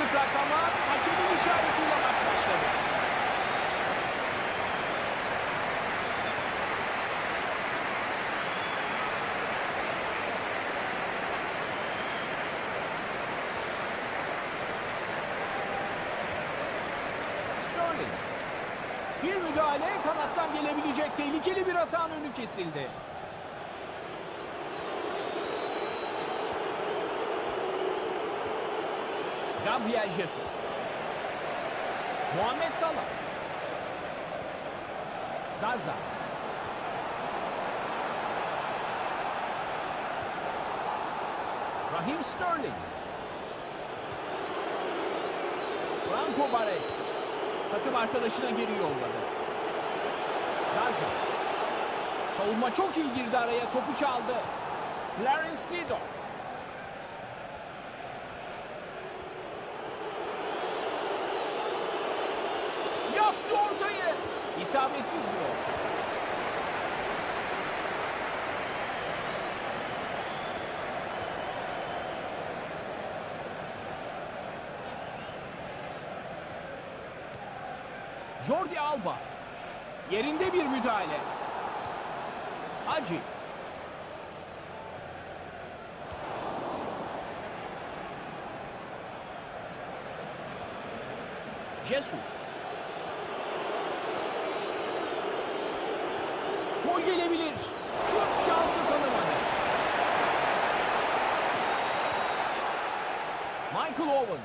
atak ama hakemin işaretiyle maç başladı. Sterling. Bir müdahale, kanattan gelebilecek tehlikeli bir atağın önü kesildi. Gabriel Jesus. Muhammed Salah. Zaza. Raheem Sterling. Franco Baresi. Takım arkadaşına geri yolladı. Zaza. Savunma çok iyi girdi araya. Topu çaldı. Clarence Seedorf. Yaptı ortayı. İsabetsiz bir orta. Jordi Alba. Yerinde bir müdahale. Hacı. Jesus. Gol gelebilir. Şut şansı tanımadı. Michael Owen.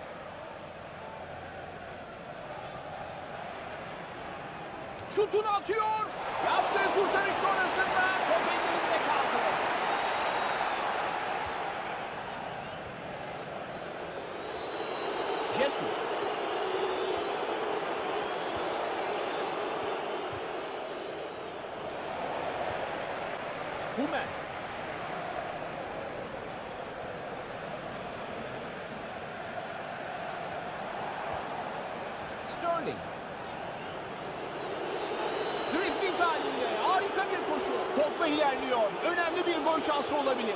Şutunu atıyor. Yaptığı kurtarış sonrasında top ellerinde kaldı. Jesus. Hummels. Sterling. Dribling halinde harika bir koşu. Topla ilerliyor. Önemli bir gol şansı olabilir.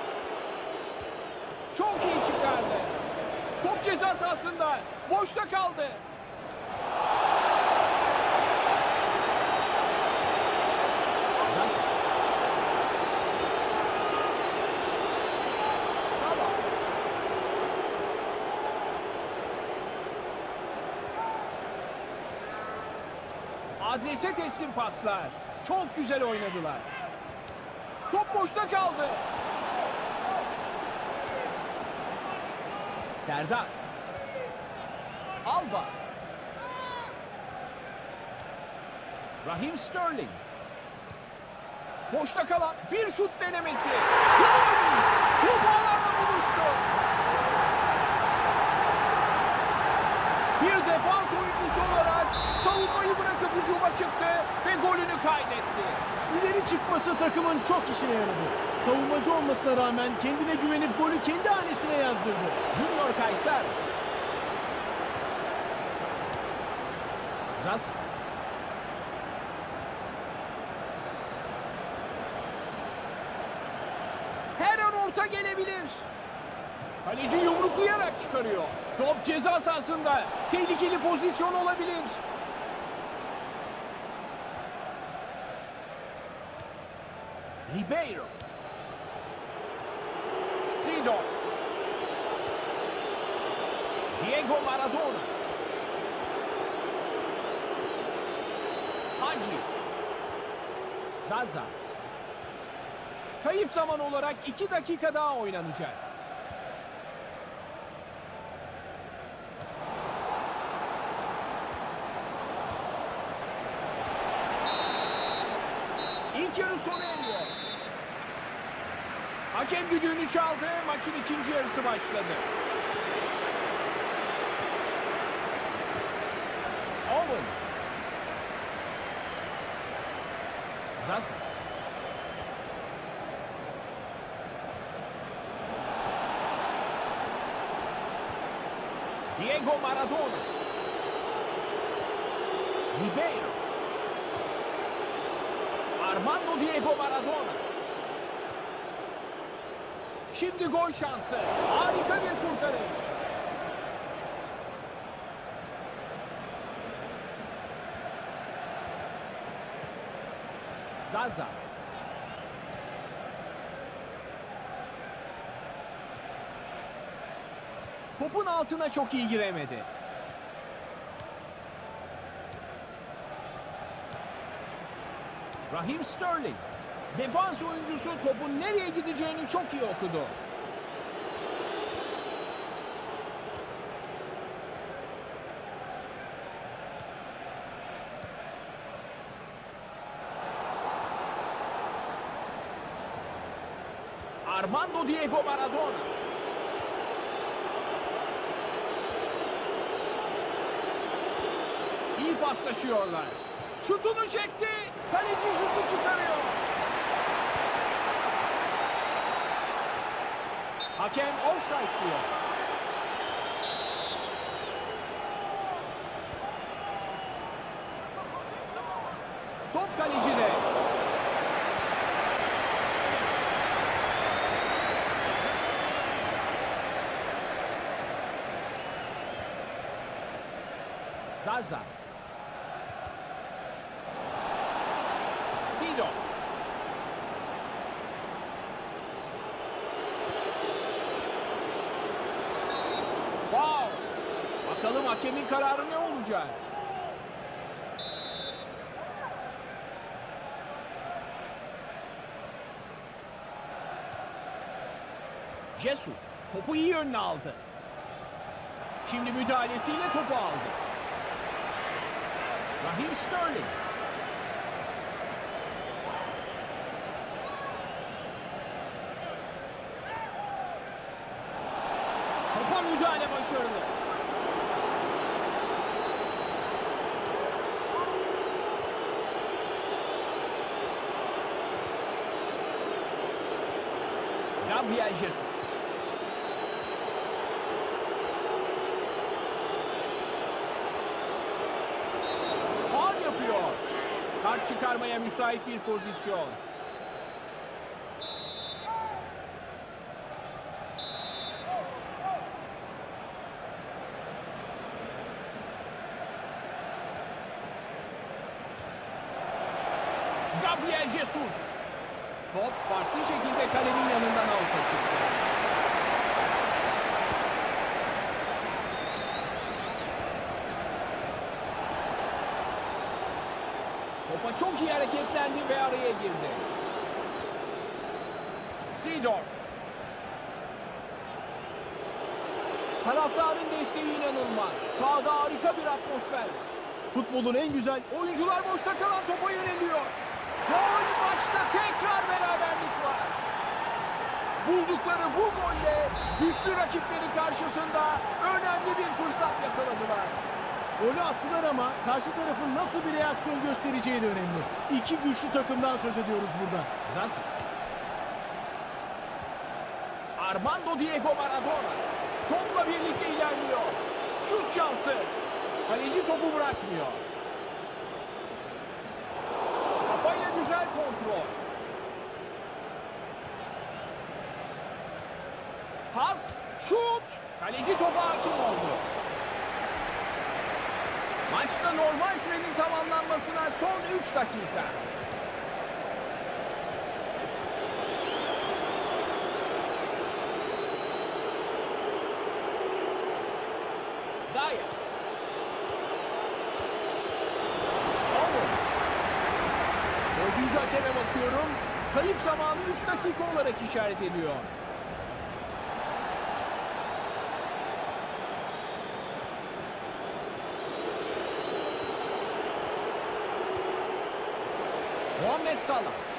Çok iyi çıkardı. Top ceza sahasında. Boşta kaldı. Zaza. Salah. Adrese teslim paslar. Çok güzel oynadılar. Top boşta kaldı. Serdar. Alba. Raheem Sterling. Boşta kalan bir şut denemesi. Gol! Top ağlarla buluştu. Bir defans oyuncusu olarak savunmayı bırakıp hücuma çıktı ve golünü kaydetti. İleri çıkması takımın çok işine yaradı. Savunmacı olmasına rağmen kendine güvenip golü kendi hanesine yazdırdı. Junior Kayser. Zaza. Her an orta gelebilir. Kaleci yumruklayarak çıkarıyor. Top ceza sahasında. Tehlikeli pozisyon olabilir. Ribeiro. Seedorf. Diego Maradona. Hacı. Zaza. Kayıp zaman olarak 2 dakika daha oynanacak. İlk yarı sona eriyor. Hakem düdüğünü çaldı. Maçın ikinci yarısı başladı. Owen. Zaza. Diego Maradona. Ribeiro. Armando Diego Maradona. Şimdi gol şansı. Harika bir kurtarış. Zaza. Topun altına çok iyi giremedi. Raheem Sterling. Defans oyuncusu topun nereye gideceğini çok iyi okudu. Armando Diego Maradona. İyi paslaşıyorlar. Şutunu çekti. Kaleci şutu çıkarıyor. Hakem offside diyor. Top kalecide. Zaza. Sido. Foul. Bakalım hakemin kararı ne olacak? Jesus topu iyi yönüne aldı. Şimdi müdahalesiyle topu aldı. Raheem Sterling. Topa müdahale başarılı. Gabriel Jesus. Faul yapıyor. Kart çıkarmaya müsait bir pozisyon. Gabriel Jesus. Top farklı şekilde kalenin yanından avuta çıktı. Topa çok iyi hareketlendi ve araya girdi. Seedorf. Taraftarın desteği inanılmaz. Sahada harika bir atmosfer var. Futbolun en güzel Oyuncular boşta kalan topa yöneliyor. Gol, maçta tekrar beraberlik var. Buldukları bu golle güçlü rakipleri karşısında önemli bir fırsat yakaladılar. golü attılar ama karşı tarafın nasıl bir reaksiyon göstereceği de önemli. İki güçlü takımdan söz ediyoruz burada. Zaza. Armando Diego Maradona. Topla birlikte ilerliyor. Şut şansı. Kaleci topu bırakmıyor. Kafayla güzel kontrol. Pas, şut. Kaleci topa hakim oldu. Maçta normal sürenin tamamlanmasına son 3 dakika. Daya. Dördüncü hakeme bakıyorum. Kayıp zamanı 3 dakika olarak işaret ediyor. Muhammed Salah.